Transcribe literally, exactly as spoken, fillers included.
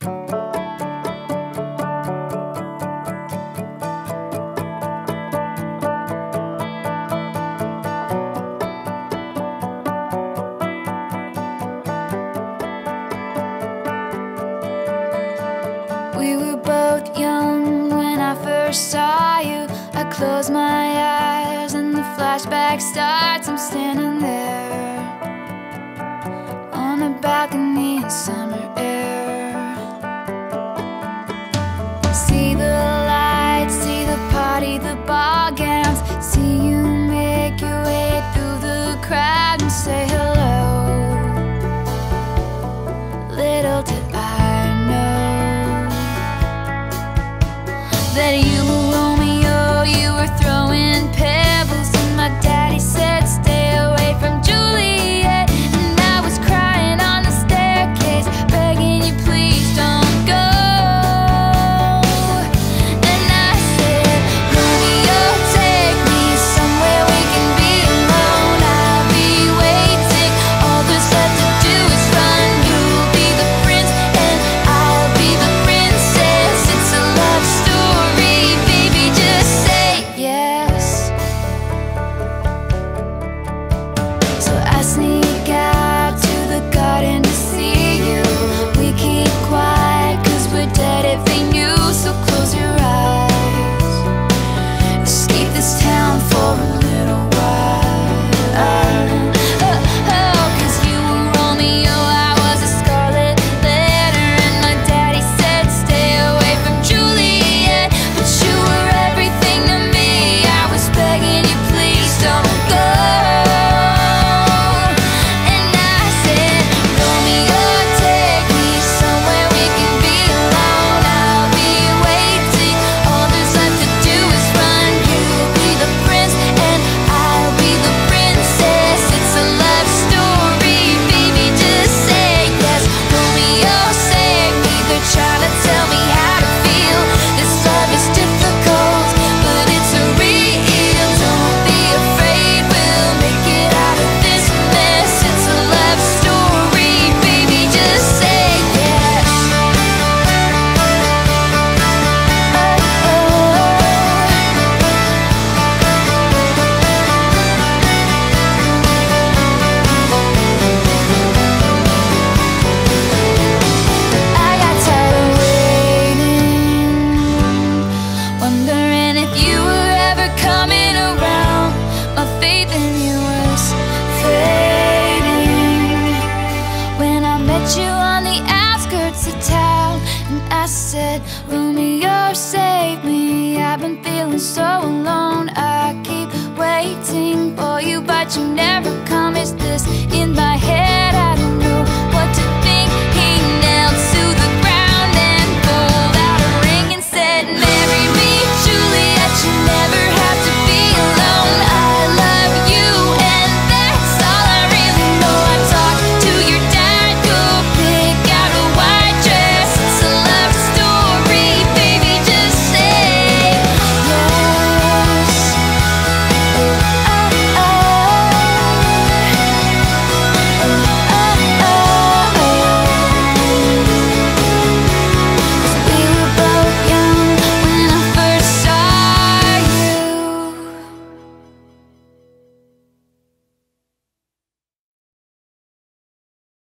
We were both young when I first saw you. I close my eyes and the flashback starts. I'm standing there on a balcony in summer air. See the lights, see the party, the ballgowns. See you make your way through the crowd and say hello. Little did I know that you were Romeo, you were throwing pebbles, and my daddy said stay away from Juliet. And I was crying on the staircase, begging you please don't go. And I said, Romeo, take me somewhere we can be alone. I'll be waiting, all there's left to do is run. You'll be the prince and I'll be the princess. It's a love story, baby, just say yes. So I sneak out to the garden to see you. We keep quiet cause we're dead if they knew. So close your eyes, escape this town for a little while. Oh, oh, cause you were Romeo, I was a scarlet letter, and my daddy said stay away from Juliet. But you were everything to me, I was begging you please don't go. And I said, Romeo, take me somewhere we can be alone. I'll be waiting, all there's left to do is run. You'll be the prince and I'll be the princess. It's a love story, baby, just say yes. Romeo, save me, they're trying to tell me how to feel. This love is difficult, but it's a real. Don't be afraid, we'll make it out of this mess. It's a love story, baby, just say yes. I got tired of waiting, wondering if you were ever coming around. My faith in you was fading when I met you on the outskirts of town. And I said, Romeo, save me, I've been feeling so alone. I keep waiting for you, but you never come. Is this in my head? I don't